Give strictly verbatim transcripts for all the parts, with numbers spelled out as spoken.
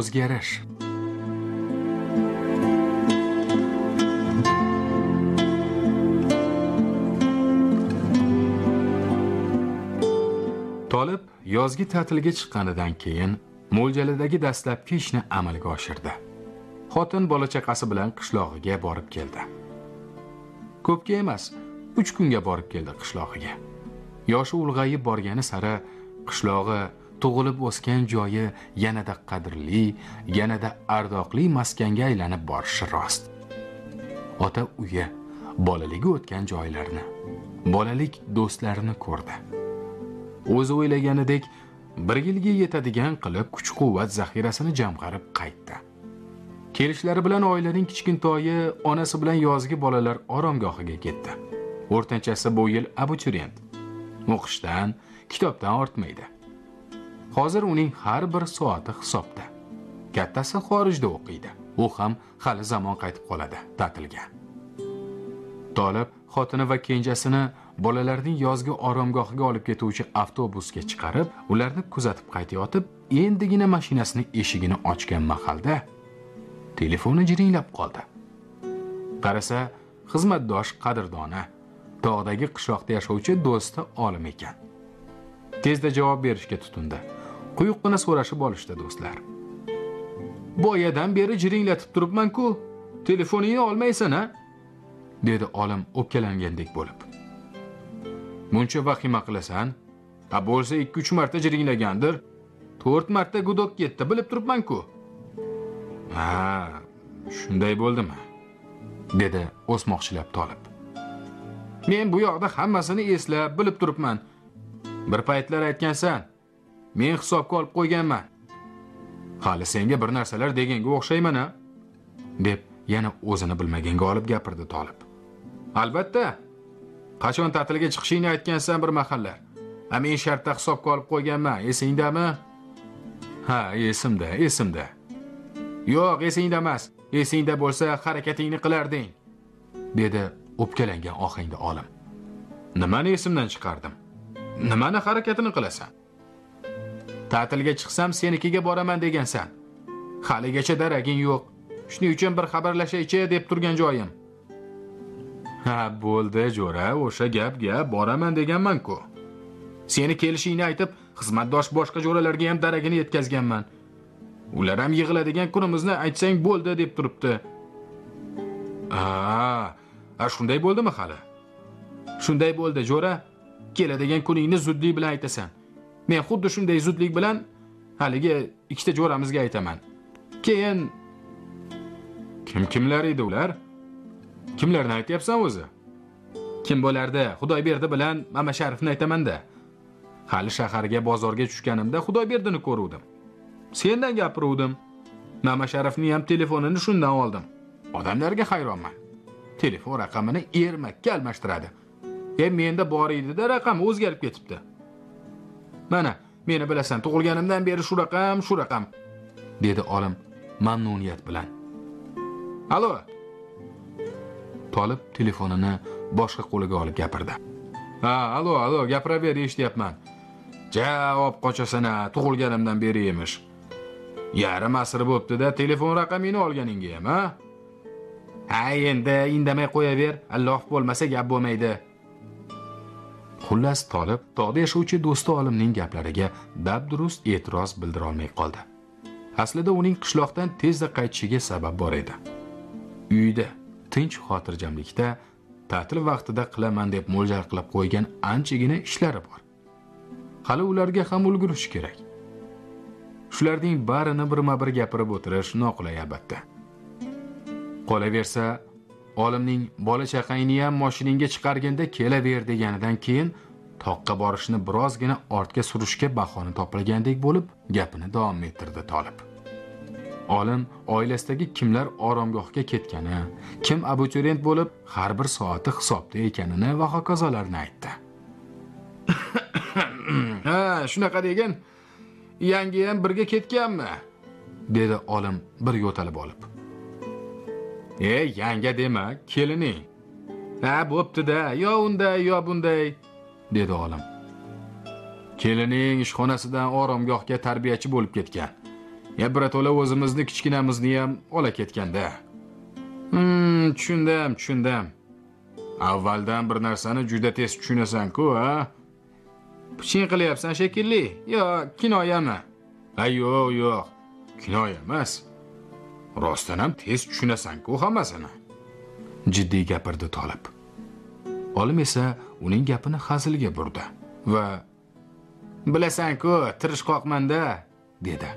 o'zgarish. Tolib yozgi ta'tilga chiqqanidan keyin mo'ljaladagi dastlabki ishni amalga oshirdi. Xotin bola chaqasi bilan qishlog'iga borib keldi. Ko'pga emas, uch kunga borib keldi qishlog'iga. Yoshi ulg'ayib borgani sari qishlog'i, tug'ilib o'sgan joyi yanada qadrli, yanada ardoqli maskanga aylanib borishi rost. Ota uyi, bolaligi o'tgan joylarni, bolalik do'stlarini ko'rdi. O'zi o'ylaganidek bir yilga yetadigan qilib kuch-quvvat zaxirasini jamg'arib qaytdi. Kelishlari bilan oilaning kichkintoyi onasi bilan yozgi bolalar oromgohiga ketdi. O'rtanchasi bu yil abituriyent. O'qishdan, kitobdan ortmaydi. Hozir uning har bir soati hisobda. Kattasi xorijda o'qiydi. U ham hali zamon qaytib qoladi ta'tilga. Tolib xotini va kenjasini bolalarning yozgi oromgohiga olib ketuvchi avtobusga chiqarib, ularni kuzatib qaytayotib, endigina mashinasining eshigini ochgan mahalda telefoni jiringlab qoldi. Qarasa, xizmatdosh qadrdoni, tog'dagi qishloqda yashovchi do'sti olim ekan. Tezda javob berishga tutindi. Quyuqqina so'rashib olishdi do'stlar. Boyadan beri jiringlatib turibman-ku, telefoningni olmaysan-a? Dedi olim o'pkalangandek bo'lib. Muncha vahima qilasan? Ha bo'lsa ikki uch marta jiringlagandir. to'rt marta gudok ketdi, bilib turibman-ku. Ha, shunday bo'ldimi? Dedi o'smoqchilab Tolib. Men bu yoqda hammasini eslab, bilib turibman. Bir paytlar aytgansan, men hisobga olib qo'yganman. Hali senga bir narsalar deganga o'xshayman-a? Deb yana o'zini bilmaganga olib gapirdi Tolib. Albatta. Qachon ta'tilga chiqishingni aytgansan bir mahallar. Ha, men shartda hisobga olib qo'yganman, esingdami? Ha, esimda, esimda. Yo'q, esingda emas. Esingda bo'lsa harakatingni qilarding, dedi o'pkalangan ohangda olim. Nimani esimdan chiqardim? Nimani harakatini qilasan? Ta'tilga chiqsam senikiga boraman degansan. Haligacha daraging yo'q. Shuning uchun bir xabarlashaychi deb turgan joyim. Ha, bo'ldi jo'ra, o'sha gap-ga boraman deganman-ku. Seni kelishingni aytib, xizmatdosh boshqa jo'ralarga ham daragini yetkazganman. Ular ham yig'iladigan kunimizni aytsang bo'ldi deb turibdi. Aa, a shunday bo'ldimi hali? Shunday bo'ldi jo'ra. Keladigan kuningni zudlik bilan aytasan. Men xuddi shunday zudlik bilan haligi ikkita jo'ramizga aytaman. Keyin kim kimlar edi ular? Kimlarni aytyapsan o'zi? Kim bo'lardi? Xudoyberdi bilan Mama Sharifni aytaman-da. Hali shaharga bozorga tushganimda Xudoyberdini ko'ruvdim. Sendan gapiruvdim. Mama Sharifning ham telefonini shundan oldim. Odamlarga hayronman. Telefon raqamini ermakka almashtiradi. E menda bor edi-da, raqam o'zgarib ketibdi. Mana, meni bilasan, tug'ilganimdan beri shu raqam, shu raqam, dedi olim mamnuniyat bilan. Alo. Tolib telefonini boshqa qo'liga olib gapirdi. Ha, alo, alo, gapiraver, eshityapman. Javob qochasan-a, tug'ilganimdan beri emish. Yarim asr bo'pti-da, telefon raqamingni olganingga ham, ha? Ha, endi indamay qo'yaver, Alloh bo'lmasa gap bo'lmaydi. Xullas Tolib tog'da yashovchi do'sti olimning gaplariga dabdurust e'tiroz bildira olmay qoldi. Aslida uning qishloqdan tezda qaytishiga sabab bor edi. Uyda tinch xotirjamlikda ta'til vaqtida qilaman deb mo'ljal qilib qo'ygan anchagina ishlari bor. Hali ularga ham ulgurish kerak. Shularning barini birma-bir gapirib o'tirish noqulay albatta. Qolaversa, olimning bola chaqangni ham mashinangga chiqarganda kelaver deganidan keyin toqqa borishni birozgina ortga surishga bahona topilgandek bo'lib, gapini davom ettirdi Tolib. Olim oilasidagi kimlar oromgohga ketgani, kim abituriyent bo'lib, har bir soati hisobda ekanini va hokazolarni aytdi. Ha, shunaqa degan. Yangi ham birga ketganmi? Dedi olim bir yo'talib olib. Ey, yanga dema, kelining. Ha, bo'pti-da, yo unday, yo bunday, dedi olim. Kelining ishxonasidan oromgohga tarbiyachi bo'lib ketgan. Ya birato'la o'zimizni kichkinamizni ham ola ketganda. Hmm, tushundim, tushundim. Avvaldan bir narsani juda tez tushunasan-ku, ha? Piching qilyapsan shekilli. Yo, kinoyami? Ha, yo'q, yo'q. Kinoya emas. Rostdan ham tez tushunasan-ku hammasini. Jiddiy gapirdi Tolib. Olim esa uning gapini hazilga burdi va bilasan-ku, tirishqoqman-da, dedi.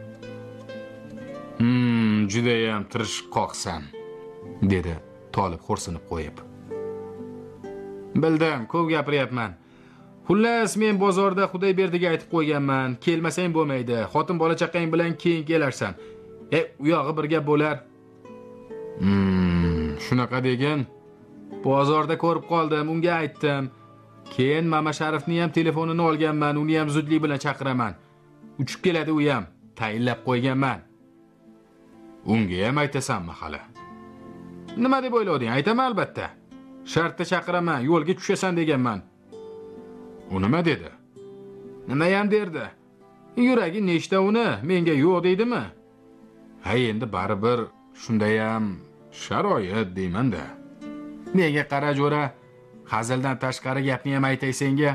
Hmm, juda ham tirishqoqsan, dedi Tolib xo'rsinib qo'yib. Bildim, ko'p gapiryapman. Xullas, men bozorda Xudoyberdiga aytib qo'yganman, kelmasang bo'lmaydi. Xotin bola chaqang bilan keyin kelarsan. E, u yog'i bir gap bo'lar. Hmm, shunaqa degan. Bozorda ko'rib qoldim, unga aytdim. Keyin Mama Sharifning ham telefonini olganman, uni ham zudlik bilan chaqiraman. Uchib keladi u ham, tayinlab qo'yganman. Unga ham aytasanmi hali? Nima deb o'ylading? Aytaman albatta. Shartda chaqiraman, yo'lga tushasan deganman. U nima dedi? Nima ham derdi? Yuragi nechta uni, menga yo'q deydimi? Ha, endi baribir shunda ham sharoit deyman-da. Menga qara jo'ra, hazildan tashqari gapni ham aytay senga.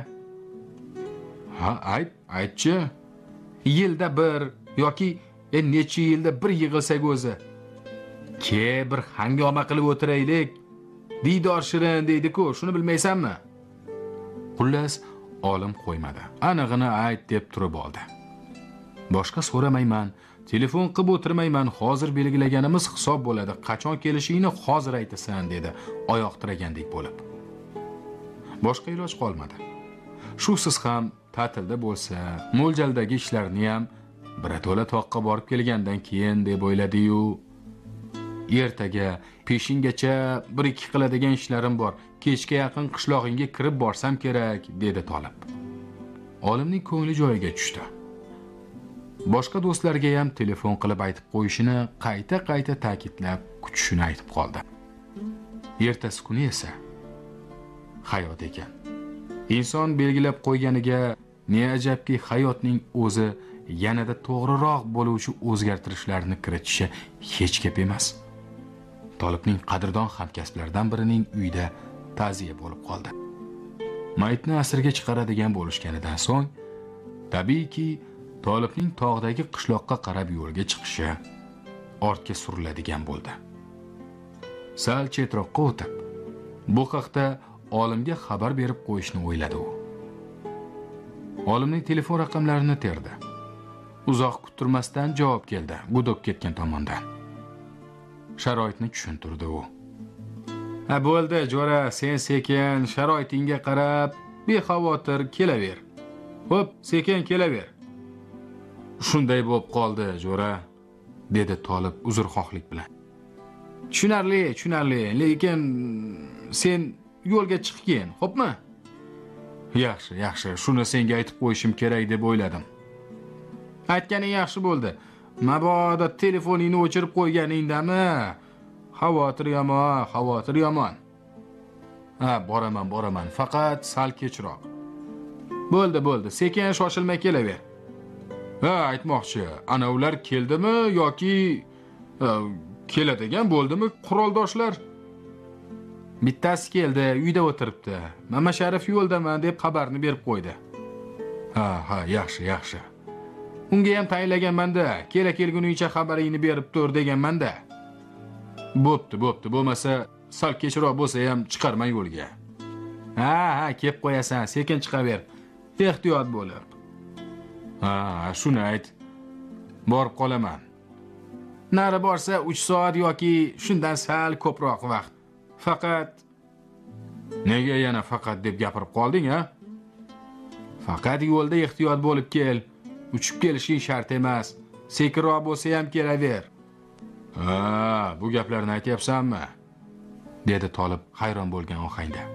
Ha, ayt, aytchi. Yilda bir yoki e necha yilda bir yig'ilsak o'zi. Ke bir hangoma qilib o'tiraylik. Diydor shirin deydi-ku, shuni bilmaysanmi? Xullas, olim qo'ymadi. Anig'ini ayt deb turib oldi. Boshqa so'ramayman, telefon qilib o'tirmayman, hozir belgilaganimiz hisob bo'ladi. Qachon kelishingni hozir aytasan, dedi, oyoq tiragandek bo'lib. Boshqa iloj qolmadi. Shusiz ham ta'tilda bo'lsa, mo'ljaldagi ishlarni ham birato'la toqqa borib kelgandan keyin deb o'yladi-yu. Ertaga peshingacha bir ikki qiladigan ishlarim bor. Kechga yaqin qishlog'ingga kirib borsam kerak, dedi Tolib. Olimning ko'ngli joyiga tushdi. Boshqa do'stlarga ham telefon qilib aytib qo'yishini qayta-qayta ta'kidlab, kutishini aytib qoldi. Ertasi kuni esa hayot ekan. Inson belgilab qo'yganiga ne ajabki, hayotning o'zi yanada to'g'riroq bo'luvchi o'zgartirishlarni kiritishi hech gap emas. Tolibning qadrdon hamkasblaridan birining uyida ta'ziya bo'lib qoldi. Mayitni asrga chiqaradigan bo'lishganidan so'ng, tabiiyki, Tolibning tog'dagi qishloqqa qarab yo'lga chiqishi ortga suriladigan bo'ldi. Sal chetroqqa o'tib, bu haqda olimga xabar berib qo'yishni o'yladi u. Olimning telefon raqamlarini terdi. Uzoq kuttirmasdan javob keldi, gudok ketgan tomondan. Sharoitni tushuntirdi u. Ha, bo'ldi, jo'ra, sen sekin sharoitingga qarab bexavotir kelaver. Xo'p, sekin kelaver. Shunday bo'lib qoldi, jo'ra, dedi Tolib uzrxohlik bilan. Tushunarli, tushunarli, lekin sen yo'lga chiqgin, xo'pmi? Yaxshi, yaxshi, shuni senga aytib qo'yishim kerak deb o'yladim. Aytganing yaxshi bo'ldi. Mabodo telefoningni o'chirib qo'yganingdami? Xavotir yomon, xavotir yomon. Ha, boraman, boraman, faqat sal kechroq. Bo'ldi, bo'ldi, sekin shoshilmay kelaver. Ha, aytmoqchi, ana ular keldimi yoki keladigan bo'ldimi quroldoshlar? Bittasi keldi, uyda o'tiribdi. Mama Sharif yo'ldaman deb xabarni berib qo'ydi. Ha, ha, yaxshi, yaxshi. Unga ham tayinlaganman-da, kela kelgunicha xabaringni berib tur deganman-da. Bo'pti, bo'pti, bo'lmasa sal kechroq bo'lsa ham chiqarmay yo'lga. Ha, ha, kelib qo'yasan, sekin chiqaver. Ehtiyot bo'lib. Ha, shuni ayt. Borib qolaman. Nari borsa uch soat yoki shundan sal ko'proq vaqt. Faqat nega yana faqat deb gapirib qolding, ha? Faqat yo'lda ehtiyot bo'lib kel. Uchib kelishing shart emas. Sekinroq bo'lsa ham kelaver. Ha, bu gaplarni aytyapsanmi? dedi Tolib hayron bo'lgan ohangda.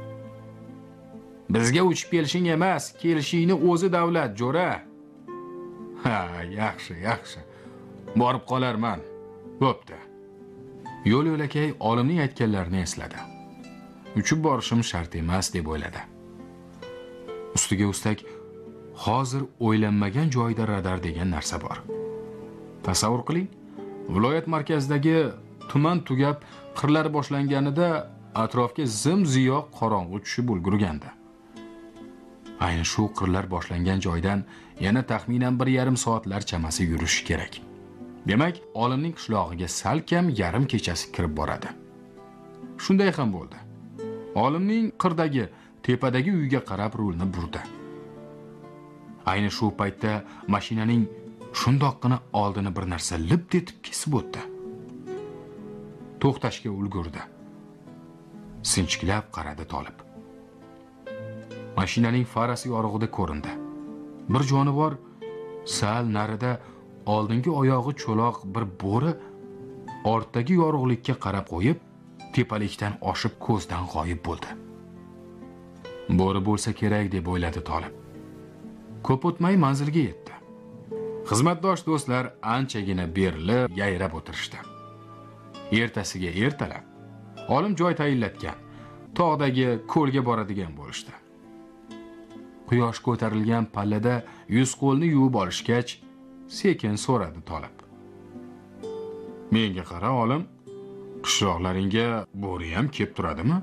Bizga uchib kelishing emas, kelishingni o'zi davlat, jo'ra. Ha, yaxshi, yaxshi. Borib qolarman. Bo'pti. Yo'l yo'lakay olimning aytganlarini esladi. Uchib borishim shart emas deb o'yladi. Ustiga ustak hozir o'ylanmagan joyda radar degan narsa bor. Tasavvur qiling, viloyat markazidagi tuman tugab, qirlari boshlanganida atrofga zim-ziyo qorong'u tushib ulgurgandi. Ayni shu qirlar boshlangan joydan yana taxminan bir yarim soatlar chamasi yurish kerak. Demak, olimning qishlog'iga salkam yarim kechasi kirib boradi. Shunday ham bo'ldi. Olimning qirdagi, tepadagi uyga qarab rulni burdi. Ayni shu paytda mashinaning shundoqqina oldini bir narsa lip etib kesib o'tdi. To'xtashga ulgurdi. Sinchiklab qaradi Tolib. Mashinaning farasi yorug'ida ko'rindi. Bir jonivor sal narida oldingi oyog'i cho'loq bir bo'ri ortdagi yorug'likka qarab qo'yib, tepalikdan oshib ko'zdan g'oyib bo'ldi. Bo'ri bo'lsa kerak deb o'yladi Tolib. Ko'p o'tmay manzilga yetdi. Xizmatdosh do'stlar anchagina berilib, yayrab o'tirishdi. Ertasiga ertalab olim joy tayinlatgan tog'dagi ko'lga boradigan bo'lishdi. Quyosh ko'tarilgan pallada yuz qo'lni yuvib olishgach, sekin so'radi Tolib. Menga qara olim, qishloqlaringga bo'ri ham kelib turadimi?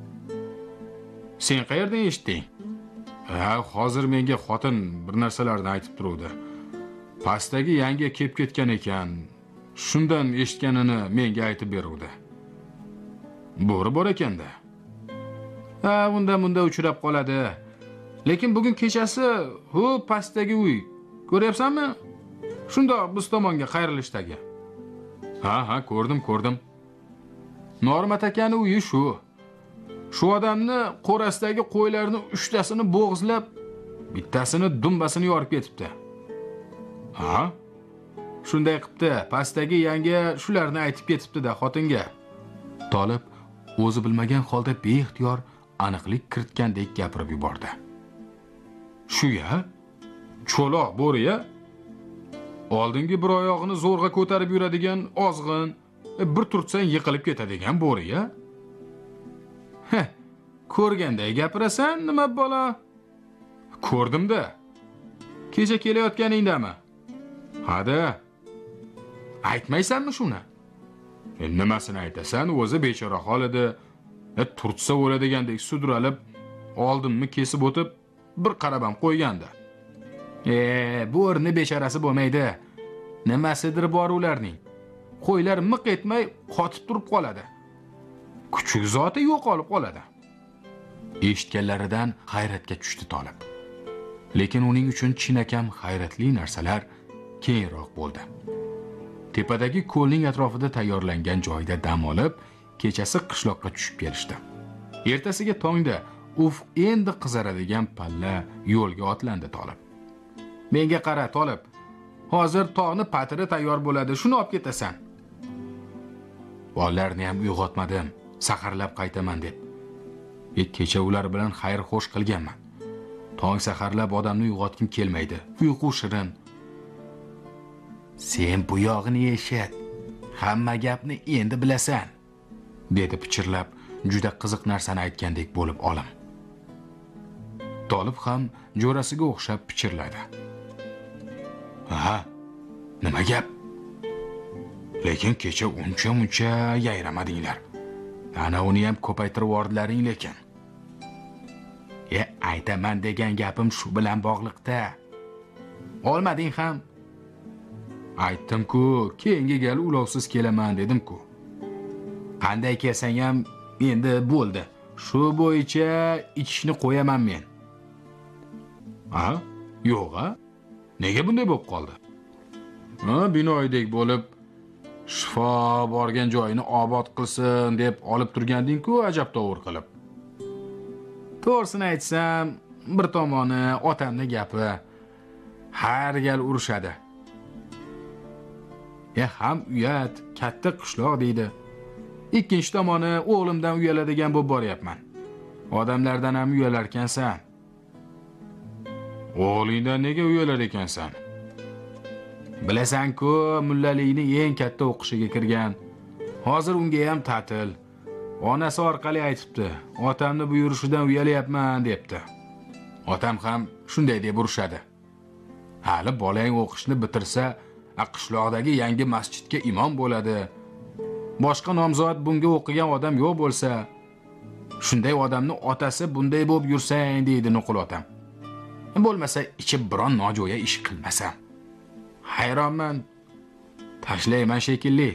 Sen qayerdan eshitding? Ha, hozir menga xotin bir narsalarni aytib turuvdi. Pastdagi yangi kelib ketgan ekan, shundan eshitganini menga aytib beruvdi. Bo'ri bor ekanda. Ha, unda bunda uchrab qoladi. Lekin bugun kechasi hu pastdagi uy, ko'ryapsanmi? Shunda biz tomonga qayrilishdagi. Ha, ha, ko'rdim, ko'rdim. Normat akani uyi shu. Shu odamni qo'rasidagi qo'ylarni uchtasini bo'g'izlab, bittasini dumbasini yorib ketibdi. Ha? Shunday qilibdi, pastdagi yangi shularni aytib ketibdi-da xotinga. Tolib o'zi bilmagan holda beixtiyor aniqlik kiritgandek gapirib yubordi. Shu-ya? Cho'loq bo'ri-ya? Oldingi bir oyog'ini zo'rg'a ko'tarib yuradigan ozg'in, bir turtsang yiqilib ketadigan bo'ri-ya? Heh, ko'rganday gapirasan, nima bola? Ko'rdim-da. Kecha kelayotganingdami? Hada. Aytmaysanmi shuni? E, nimasini aytasan? O'zi bechora holida, e, turtsa o'ladigandek sudralib, oldimni kesib o'tib, bir qarab ham qo'ygandi. E, bu o'rni bechorasi bo'lmaydi. Nimasidir bor ularning. Qo'ylar miq etmay qotib turib qoladi. Kuchuk zoti yo'qolib qoladi. Eshitganlaridan hayratga tushdi Tolib. Lekin uning uchun chinakam hayratli narsalar keyinroq bo'ldi. Tepadagi ko'lning atrofida tayyorlangan joyda dam olib, kechasi qishloqqa tushib kelishdi. Ertasiga tongda uf endi qizaradigan palla yo'lga otlandi Tolib. Menga qara Tolib, hozir tog'ni patiri tayyor bo'ladi, shuni olib ketasan. Bolalarni ham uyg'otmadim, saharlab qaytaman deb. E, kecha ular bilan xayr-xo'sh qilganman. Tong saharlab odamni uyg'otkim kelmaydi. Uyqu shirin. Sen bu yog'ini eshit. Hamma gapni endi bilasan, dedi pichirlab, juda qiziq narsani aytgandek bo'lib olim. Tolib ham jo'rasiga o'xshab pichirladi. Ha, nima gap? Lekin kecha uncha-muncha yayramadinglar. Ana uni ham ko'paytirib yordilaring lekin. E, aytaman degan gapim shu bilan bog'liqda. Olmading ham. Aytdim-ku, keyingi gal ulovsiz kelaman dedim-ku. Qanday kelsang ham endi bo'ldi. Shu bo'yicha ichishni qo'yaman men. Ha? Yo'q-a? Nega bunday bo'lib qoldi? Ha, binoydek bo'lib, shifo borgan joyini obod qilsin deb olib turganding-ku, ajab tovur qilib. To'g'risini aytsam, bir tomoni otamning gapi har gal urushadi. Ya ham uyat, katta qishloq deydi. Ikkinchi tomoni o'g'limdan uyaladigan bo'lib boryapman. Odamlardan ham uyalar ekansan. O'g'lingdan nega uyalar ekansan? Bilasan-ku, mullalikning eng katta o'qishiga kirgan. Hozir unga ham ta'til. Onasi orqali aytibdi, otamni bu yurishidan uyalayapman debdi. Otam ham shunday deb urushadi. Hali bolang o'qishni bitirsa, a qishloqdagi yangi masjidga imom bo'ladi. Boshqa nomzod bunga o'qigan odam yo'q bo'lsa, shunday odamni otasi bunday bo'lib yursang deydi nuqul otam. Bo'lmasa ichib biron nojo'ya ish qilmasam. Hayronman. Tashlayman shekilli.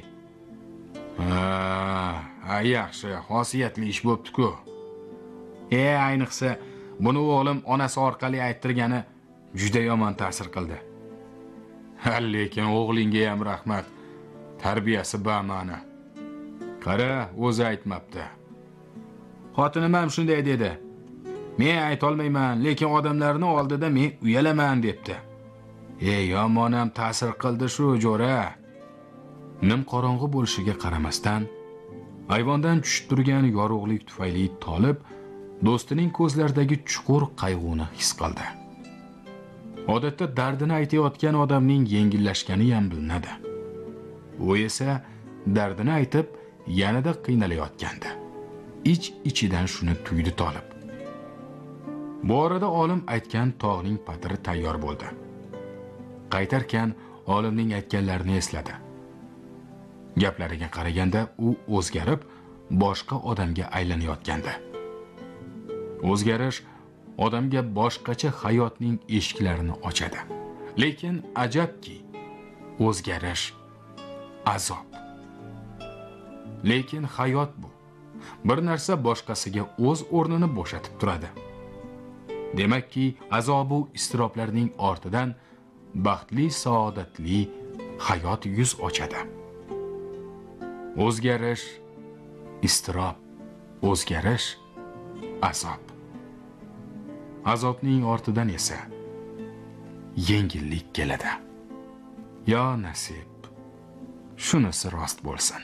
Ha, yaxshi, xosiyatli ish bo'pti-ku. E, ayniqsa buni o'g'lim onasi orqali ayttirgani juda yomon ta'sir qildi. Lekin o'g'lingga ham rahmat. Tarbiyasi bama'ni. Qara, o'zi aytmabdi. Xotinim ham shunday dedi. Men ayta olmayman, lekin odamlarning oldida men uyalaman debdi. Ey, yomon ham ta'sir qildi shu jo'ra. Nim qorong'i bo'lishiga qaramasdan, ayvondan tushib turgan yorug'lik tufayli Tolib do'stining ko'zlaridagi chuqur qayg'uni his qildi. Odatda dardini aytayotgan odamning yengillashgani ham bilinadi. U esa dardini aytib, yanada qiynalayotgandi. Ich-ichidan shuni tuydi Tolib. Bu orada olim aytgan tog'ning patiri tayyor bo'ldi. Qaytarkan olimning aytganlarini esladi. Gaplariga qaraganda u o'zgarib, boshqa odamga aylanayotgandi. O'zgarish odamga boshqacha hayotning eshiklarini ochadi. Lekin ajabki, o'zgarish azob. Lekin hayot bu. Bir narsa boshqasiga o'z o'rnini bo'shatib turadi. Demakki, azobu iztiroblarning ortidan baxtli, saodatli hayot yuz ochadi. O'zgarish iztirob, o'zgarish azob. Azobning ortidan esa yengillik keladi. Yo nasib, shunisi rost bo'lsin.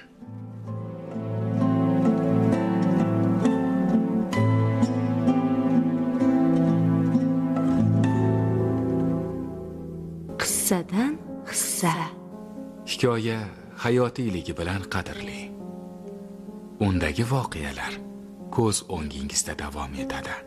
Qissadan hissa. Hikoya hayotiyligi bilan qadrli. Undagi voqealar ko'z o'ngingizda davom etadi.